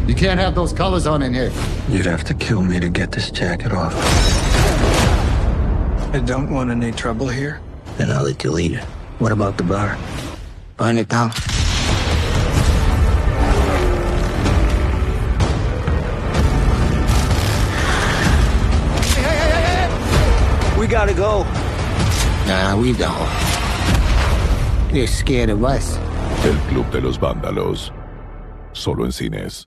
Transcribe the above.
You can't have those colors on in here. You'd have to kill me to get this jacket off. I don't want any trouble here. Then I'll let you lead it. What about the bar? Burn it down. We gotta go. Nah, we don't. You're scared of us. El Club de los Vándalos. Solo en cines.